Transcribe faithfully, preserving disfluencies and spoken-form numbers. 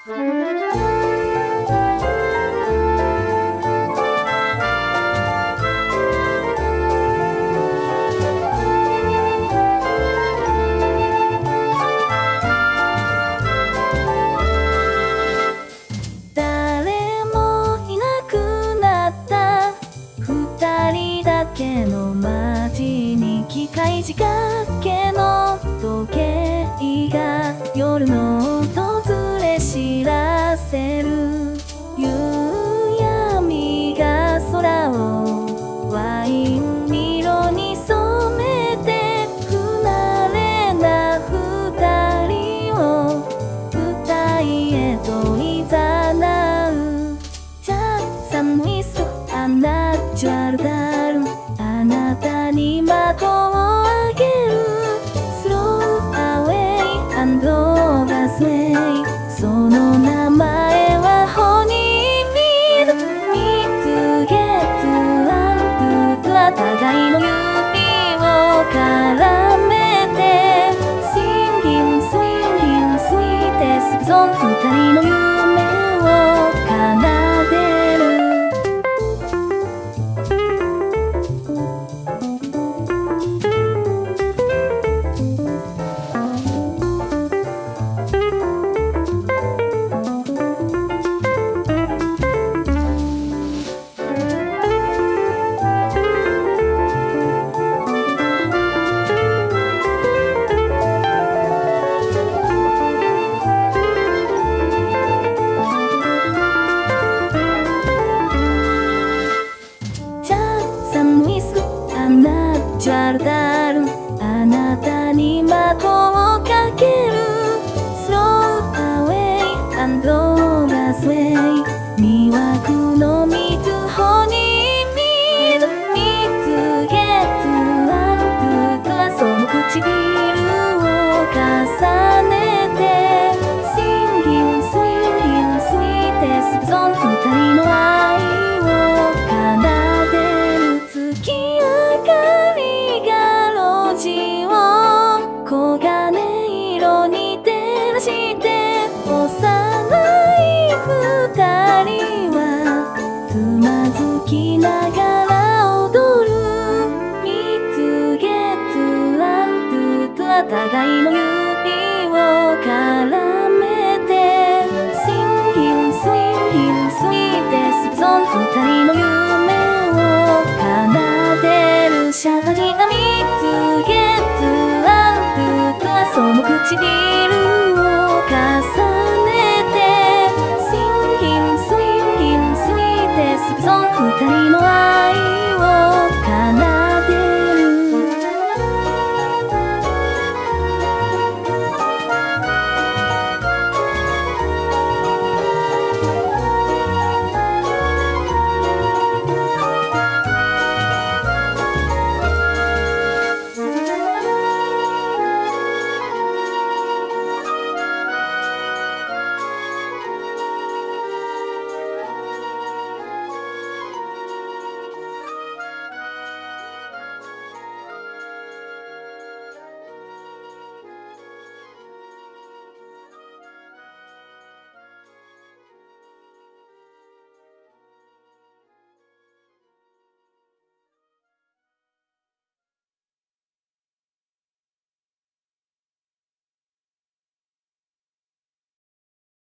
誰もいなくなった二人だけの街に機械仕掛けの時計が夜の訪れ知らせる。夕闇が空をワイン色に染めて不慣れな二人を歌いへといざなう。じゃあ寒いスあなちゃるだるあなたに窓をあげる。スローアウェイアンドバスウェイその名前はホニーミル。見つけつあんぷは互いの指を絡めて Singing swinging sweetest song 二人の夢を奏でる。あなちゃるだるあなたに窓をかける。スローアウェイアンドバスウェイ魅惑の水穂に見る。見つけつあんぷはその唇を重ねて Singing swinging sweetest song 二人の愛を奏でる。月明かりが路地を黄金色に照らして幼い二人はつまずきながら踊る。見つけつあんぷとは互いの指を絡めて Singing swinging sweetest song 二人の夢を奏でる。シャワリが見つけつあんぷとはその唇